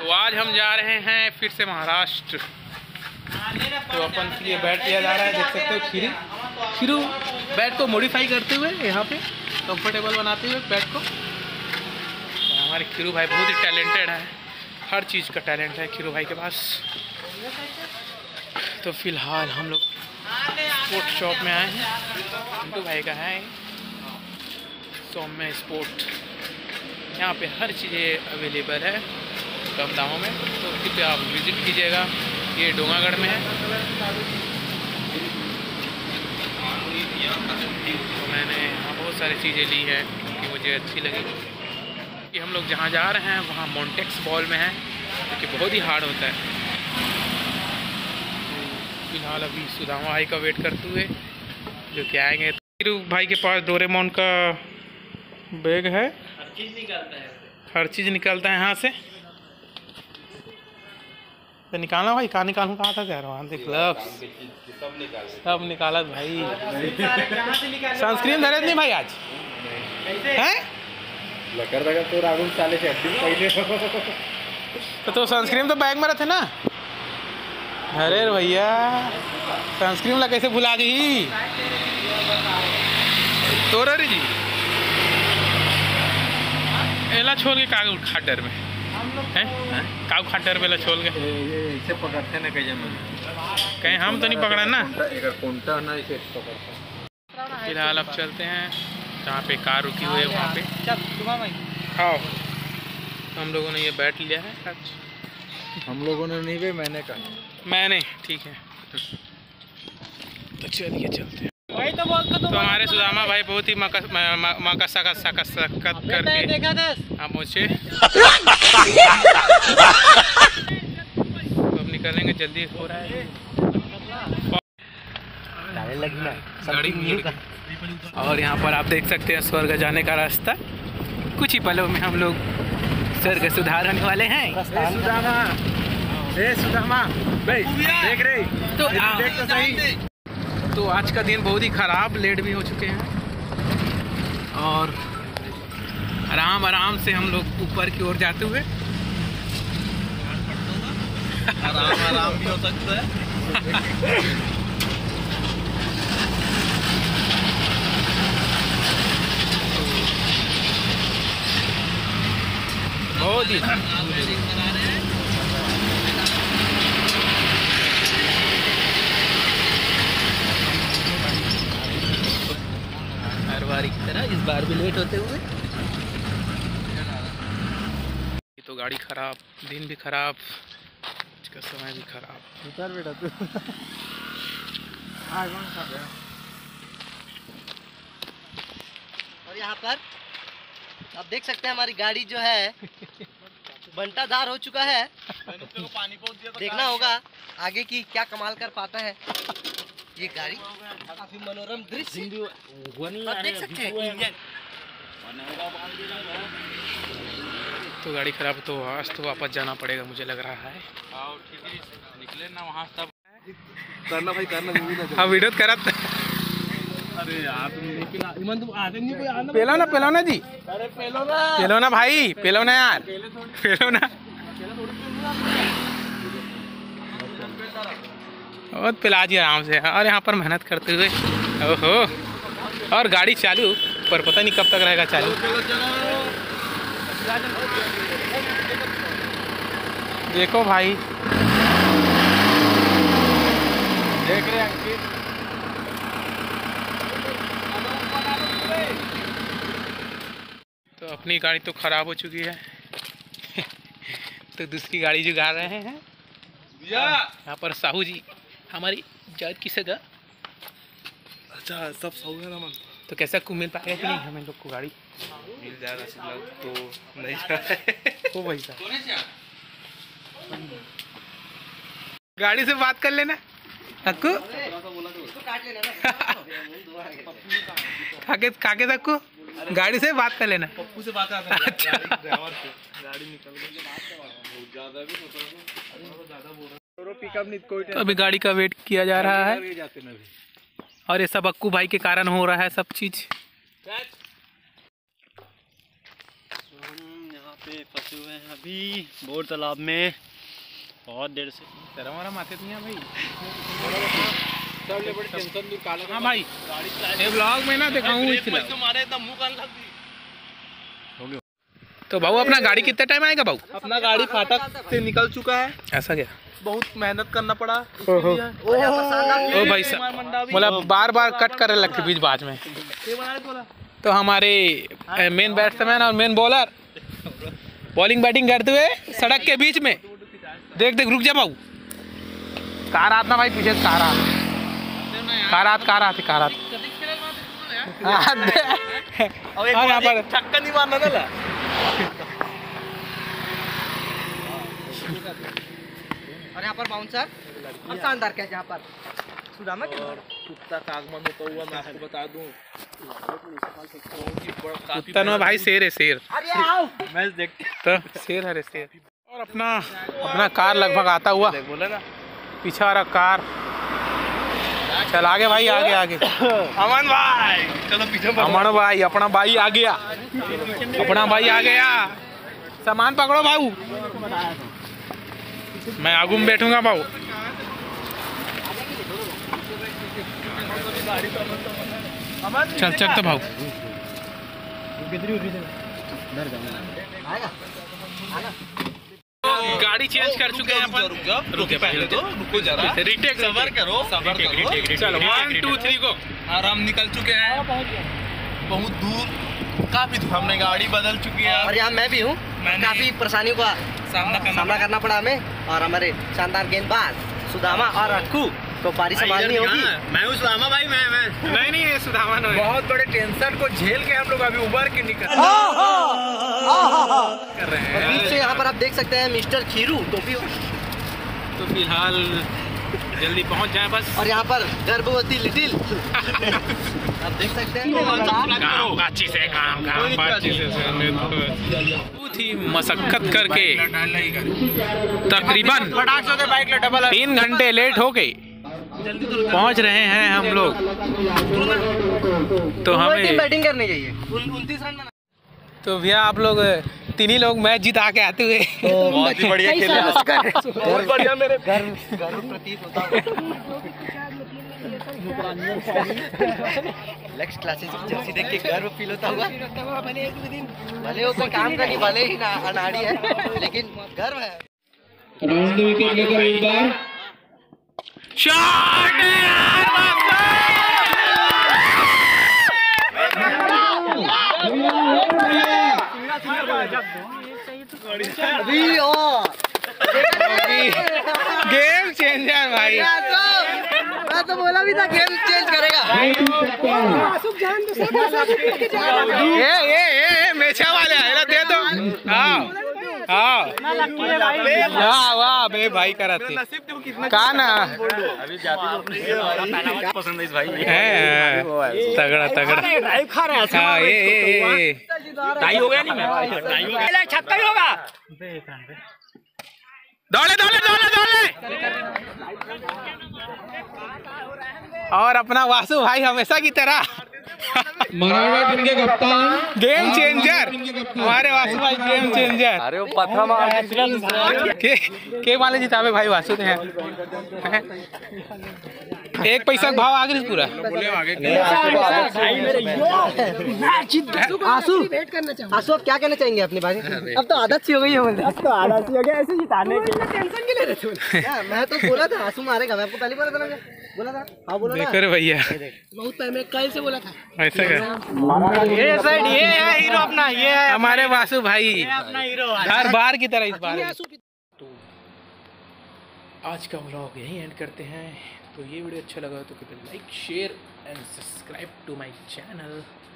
तो आज हम जा रहे हैं फिर से महाराष्ट्र। तो अपन के लिए बैट लिया जा रहा है, देख सकते हो। खीरू बैट को मॉडिफाई करते हुए यहाँ पे कंफर्टेबल बनाते हुए बैट को। हमारे खीरू भाई बहुत ही टैलेंटेड है, हर चीज़ का टैलेंट है खीरू भाई के पास। तो फिलहाल हम लोग स्पोर्ट शॉप में आए हैं, खीरू भाई का है सौम्य स्पोर्ट। यहाँ पे हर चीज़ें अवेलेबल है कम दामों में, तो कृपया आप विज़िट कीजिएगा। ये डोंगागढ़ में है। तो मैंने यहाँ बहुत सारी चीज़ें ली है क्योंकि मुझे अच्छी लगी। कि हम लोग जहाँ जा रहे हैं वहाँ मॉन्टेक्स बॉल में है, क्योंकि बहुत ही हार्ड होता है। फिलहाल अभी सुदामा भाई का वेट करते हुए जो कि आएंगे। तो भाई के पास डोरेमोन का बैग है, हर चीज़ निकलता है यहाँ से। तो निकालना भाई, कहाँ निकालूँ, कहाँ था जा रहा हूँ। देख सब निकाला भाई। सनस्क्रीन धरे नहीं भाई आज हैं तो सनस्क्रीन तो बैग में रहते ना। अरे भैया सनस्क्रीन ला कैसे भुला गई तो रे जी। एला छोड़ के कागज खाटर में कागज खाटर में छोड़ के इसे पकड़ते ना कहीं हम तो नहीं पकड़ा ना। इसे फिलहाल अब चलते हैं जहाँ पे कार रुकी हुई है वहाँ पे। हाँ हम लोगों ने ये बैट लिया है आज। हम लोगों ने नहीं, मैंने कहा मैंने, ठीक है। तो चलिए चलते हैं। तो हमारे सुदामा भाई बहुत ही मकसकत करके हम पहुँचे। तो अब निकलेंगे, जल्दी हो रहा है। और यहाँ पर आप देख सकते हैं स्वर्ग जाने का रास्ता। कुछ ही पलों में हम लोग स्वर्ग सुधार होने वाले हैं। सुदामा देख रहे तो देख तो सही। तो आज का दिन बहुत ही ख़राब, लेट भी हो चुके हैं और आराम आराम से हम लोग ऊपर की ओर जाते हुए आराम भी हो सकता है। बहुत ही हर बार की तरह इस बार भी लेट होते हुए। तो गाड़ी खराब, दिन भी खराब, इसका समय भी खराब। उतर बेटा तू। और यहाँ पर आप देख सकते हैं हमारी गाड़ी जो है बंटाधार हो चुका है। देखना होगा आगे की क्या कमाल कर पाता है ये गाड़ी। काफी मनोरम दृश्य आप देख सकते हैं। तो गाड़ी खराब, तो आज तो वापस जाना पड़ेगा मुझे लग रहा है। निकले ना वहाँ सब करना भाई करना। हाँ वीडियो करा। अरे यार पेलो ना जी, पेलो ना भाई, पेलो ना यार, पेलो ना। बहुत पिला जी आराम से। और यहाँ पर मेहनत करते हुए ओहो, और गाड़ी चालू, पर पता नहीं कब तक रहेगा चालू। देखो भाई, देख रहे हैं तो अपनी गाड़ी तो खराब हो चुकी है। तो दूसरी गाड़ी जुगा रहे हैं यहाँ पर साहू जी, हमारी जात की सगा। अच्छा सब सौ है ना मन। तो कैसा को मिल पाएगा कि नहीं हमें लोग को गाड़ी? मिल जाएगा तो नहीं जा ओ भाई साहब, गाड़ी से बात कर लेना अक्कू। काके अक्कू गाड़ी से बात कर लेना। पप्पू से बात करना। अच्छा गाड़ी निकल गई बहुत ज्यादा भी पिकअप नहीं कोई। तो अभी गाड़ी का वेट किया जा रहा है और ये सब अक्कू भाई के कारण हो रहा है सब चीज। पे फंसे हुए हैं अभी बोर तालाब में बहुत देर से। शर्म वरम आते नहीं है भाई। सब ले बड़ी टेंशन दूर काला। हाँ भाई ये ब्लॉग में ना दिखाऊं इसलिए तुम्हारे एकदम मुंह कान लग गई। तो भाऊ अपना गाड़ी कितने टाइम आएगा भाऊ? अपना गाड़ी फाटक से निकल चुका है। ऐसा क्या? बहुत मेहनत करना पड़ा। ओ भाई साहब मतलब बार बार कट करे लगती बीच बाज में। तो हमारे मेन बैट्समैन और मेन बॉलर बॉलिंग बैटिंग करते हुए सड़क के बीच में देख रुक जा भाऊ। कार आत ना भाई पीछे कार आती और यहाँ पर छक्का नहीं मारना था। और यहाँ पर बाउंसर और शानदार कैच यहाँ पर सुदामा के कुत्ता कागमन होता हुआ मैं आपको बता दूं। कुत्ता में भाई शेर है शेर। अरे आओ मैच देख तो शेर है शेर। और अपना कार लगभग आता हुआ बोला ना पीछे वाला कार चल आगे भाई आगे अमन भाई चलो पीछे अमन भाई अपना भाई आ गया। सामान पकड़ो भाऊ मैं आगू में बैठूंगा भाऊ। चल तो भाऊ गाड़ी चेंज कर चुके हैं अपन। रुको पहले तो रुको जरा रीटेक सबर करो चलो 1 2 3 गो। और हम निकल चुके हैं बहुत दूर काफी दूर। हमने गाड़ी बदल चुकी है और यहाँ मैं भी हूँ। काफी परेशानियों का सामना करना पड़ा हमें और हमारे शानदार गेंदबाज सुदामा और अक्कू तो बारी संभालनी होगी। मैं हूँ सुदामा भाई। मैं नहीं ये सुदामा नहीं। बहुत बड़े टेंशन को झेल के हम लोग अभी उबर के निकल कर रहे और बीच हैं। से यहाँ पर आप देख सकते हैं मिस्टर खीरू टोपी। तो फिलहाल जल्दी पहुंच जाए बस। और यहाँ पर गर्भवती लिटिल आप देख सकते हैं। काम अच्छी से बहुत ही मशक्कत करके तकरीबन 3 घंटे लेट हो गए पहुंच रहे हैं हम लोग। तो हमें बैटिंग करनी चाहिए 29 रन बना। तो भैया आप लोग 3 ही लोग मैच जीता के आते हुए बहुत ही बढ़िया खेले। बहुत बढ़िया मेरे गर्व प्रतीत होता नेक्स्ट क्लासेस की जर्सी देख के गर्व फील होता हुआ। भले वो कोई काम का नहीं भले ही अनाड़ी है लेकिन गर्व है। राउंड विकेट लेकर एक बार शॉट अभी गेम चेंजर भाई। मैं तो बोला भी था गेम चेंज करेगा। ये मेछा वाले है दे दो। हाँ वाह बे भाई कराती कहा ना अभी जाती पसंद है इस भाई है तगड़ा ड्राइव खा रहा है। हाँ ये टाई हो गया नहीं मैं टाई हो गया छक्का ही होगा। दौड़े और अपना वासु भाई हमेशा की तरह मराठा टीम के कप्तान गेम चेंजर हमारे वासु भाई गेम चेंजर। अरे वो पत्थर मार के वाले जितावे भाई वासु हैं। 1 पैसा का भाव आ गया पूरा। आंसू आप क्या कहना चाहेंगे अपने बारे में? अब तो आदत सी हो गई है। अब तो आदत सी हो गई ऐसे जिताने की। टेंशन क्यों ले रहे थे? मैं तो बोला था आंसू मारेगा। मैं आपको पहले बोला था हाँ बोला देखो रे भैया बहुत पहले कल से बोला था ऐसा क्या। ये साइड ये है हीरो अपना। ये है हमारे वासु भाई अपना हीरो हर बार की तरह इस बार। तो आज का व्लॉग यहीं एंड करते हैं। तो ये वीडियो अच्छा लगा तो कृपया like share and subscribe to my channel.